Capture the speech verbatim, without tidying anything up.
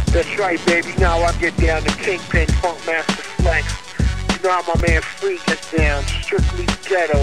That's right, baby. Now I get down to Kingpin, Funk Master Flex. You know how my man Free gets down. Strictly ghetto.